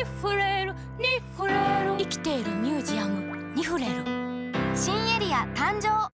フレルニフレル生きているミュージアムニフレル新エリア誕生。